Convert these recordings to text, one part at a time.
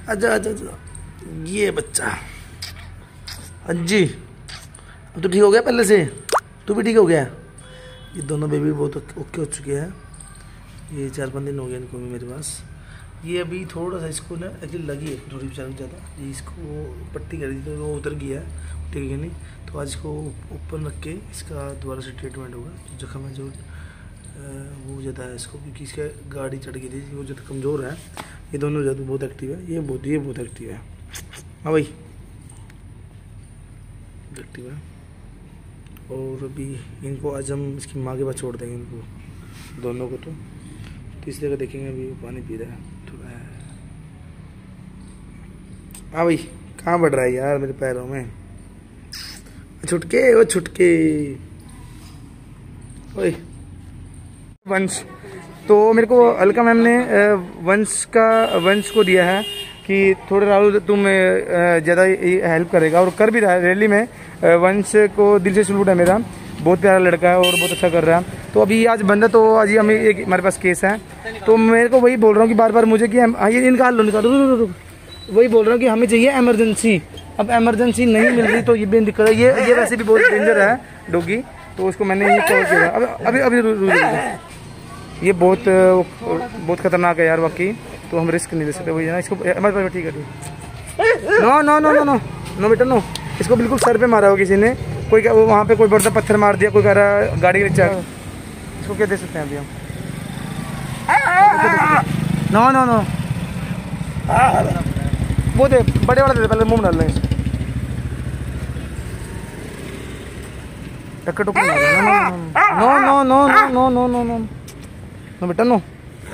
आजा आजा आजा। ये बच्चा अज्जी तो ठीक हो गया पहले से, तू भी ठीक हो गया। ये दोनों बेबी बहुत ओके हो चुके हैं। ये 4-5 दिन हो गए इनको भी मेरे पास। ये अभी थोड़ा सा इसको ना एक्चुअली लगी है थोड़ी ज़्यादा, ये इसको पट्टी कर दी तो वो उतर गया है, ठीक है नहीं। तो आज इसको ऊपर रख के इसका दोबारा से ट्रीटमेंट होगा। जो जख्म है जो वो ज़्यादा है इसको, क्योंकि इसका गाड़ी चढ़ गई थी, वो ज़्यादा कमज़ोर है। ये दोनों ज़्यादा बहुत एक्टिव है, ये बहुत एक्टिव है। हाँ भाई एक्टिव है। और अभी इनको आज हम इसकी माँ के पास छोड़ देंगे इनको दोनों को। तो तीसरे का देखेंगे, अभी वो पानी पी रहा है थोड़ा है। हाँ भाई कहाँ बढ़ रहा है यार मेरे पैरों में, छुटके वो छुटके। ओए वंश, तो मेरे को अलका मैम ने वंश को दिया है कि थोड़े राहुल तुम ज़्यादा हेल्प करेगा, और कर भी रहा है रैली में। वंश को दिल से सलूट है मेरा, बहुत प्यारा लड़का है और बहुत अच्छा कर रहा है। तो अभी आज बंदा, तो आज ही हमें एक हमारे पास केस है, तो मेरे को वही बोल रहा हूँ कि बार बार मुझे कि ये निकाल लो रुक। वही बोल रहा हूँ कि हमें चाहिए एमरजेंसी। अब एमरजेंसी नहीं मिल रही तो ये भी दिक्कत है। ये वैसे भी बहुत डेंजर है डॉगी, तो उसको मैंने ये कवर किया। अभी ये बहुत खतरनाक है यार वाकई, तो हम रिस्क नहीं ले सकते। वही है ना, इसको हमारे पास ठीक है। No no no no no no बेटा नो। इसको बिल्कुल सर पे मारा हो किसी ने, कोई वहाँ पे कोई बड़ा पत्थर मार दिया, कोई कह रहा है गाड़ी के नीचे। इसको क्या दे सकते हैं अभी हम? नो नो नो वो दे, बड़े वाला दे, पहले मुंह में डाल लें। टक्कर टुक्कर no no no no no no no no no बेटा नो।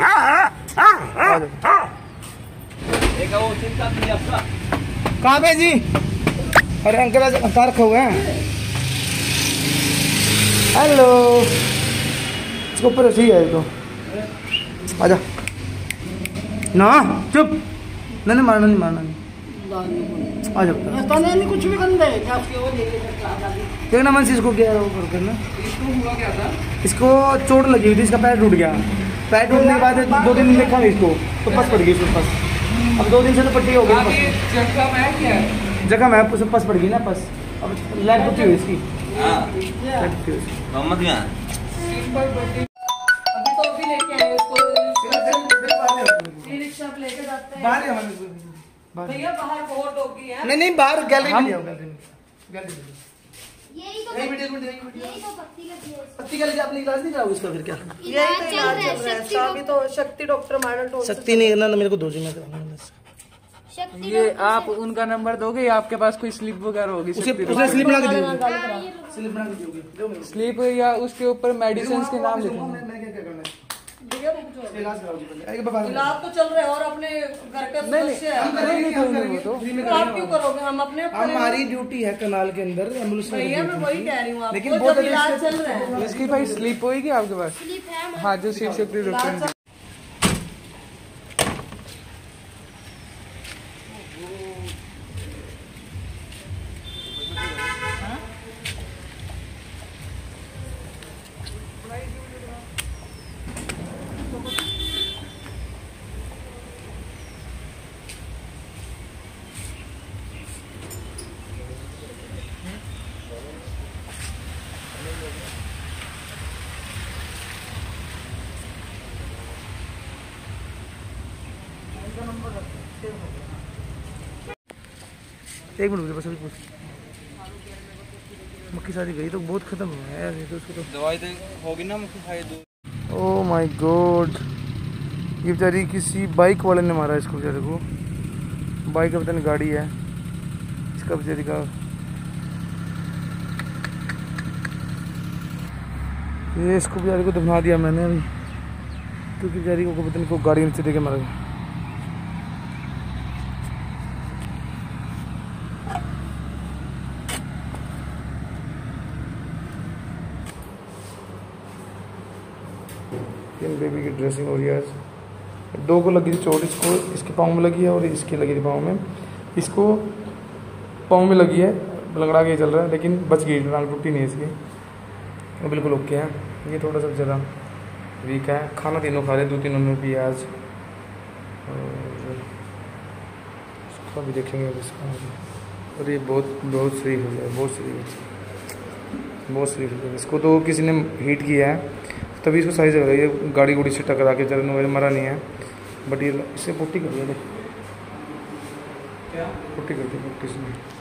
कहाँ पे जी? अरे अंकल आज कार रखे हुए हैं। हेलो, इसको ऊपर सही है तो आजा ना, चुप नहीं मारना, नहीं मारना नहीं। आ जाओ कुछ भी बंद है देखना मन से। इसको क्या करना, इसको हुआ क्या था? इसको चोट लगी हुई थी, इसका पैर टूट गया। पैर टूटने के बाद 2 दिन देखा नहीं इसको, तो पस पड़ गई इसको पस। अब 2 दिन से तो पट्टी हो गई। जगह मैं पस पड़ गई ना पस। अब लैग टूटी हुई इसकी। भैया बाहर बहुत डॉगी है। नहीं बाहर गैलरी में पत्ती का लेके अपनी इलाज नहीं कराओगे इसका? फिर क्या यही तो इलाज चल रहा है। सभी तो शक्ति डॉक्टर मॉडल शक्ति नहीं करना, मेरे को दो जी मैं कराऊंगा। ये आप उनका नंबर दोगे या आपके पास कोई स्लिप वगैरह होगी? उसे स्लिप बना के दोगे, स्लिप बना के दोगे, स्लिप या उसके ऊपर मेडिसिन के नाम लिखो। मैं क्या करना है? इलाज तो चल रहा है और अपने घर का सदस्य है। आप क्यों करोगे? हम अपने हमारी ड्यूटी है कनाल के अंदर एम्बुलेंस। भैया मैं वही कह रही हूँ, लेकिन बहुत इलाज चल रहा है। इसकी भाई स्लिप होगी आपके पास? हाँ, जो शिव शक्ति डॉक्टर। एक मिनट बस, अभी पूछ मक्खी सारी गई तो बहुत खत्म हुआ है यार। ये तो उसको तो दवाई तो होगी ना मक्खी खाई दो। ओह माय गॉड, ये बेचारी किसी बाइक वाले ने मारा इसको बेचारे को। बाइक का पता नहीं गाड़ी है इसका बेचारी का। ये इसको बेचारी को दफना दिया मैंने अभी, क्योंकि बेचारी को पता नहीं को गाड़ी नीचे देके मारा गया। बेबी की ड्रेसिंग हो रही है आज। 2 को लगी थी चोट, इसको इसके पाँव में लगी है और इसकी लगी थी पाँव में। इसको पाँव में लगी है, लंगड़ा के चल रहा है, लेकिन बच गई, टांग टूटी नहीं इसकी, वो बिल्कुल ओके है। ये थोड़ा सा ज़रा वीक है। खाना तीनों खा रहे, 2-3 उन्होंने पिया आज। और तो अभी देखेंगे अब इसका। और ये बहुत शरीफ हो गया, बहुत शरीफ हो गया। इसको तो किसी ने हीट किया है तभी इसको साइज लग रही है, गाड़ी गुड़ी से टकरा के चलने वाले मरा नहीं है। बट ये इसे पुट्टी कर दिया, पुट्टी कर दी पुट्टी से।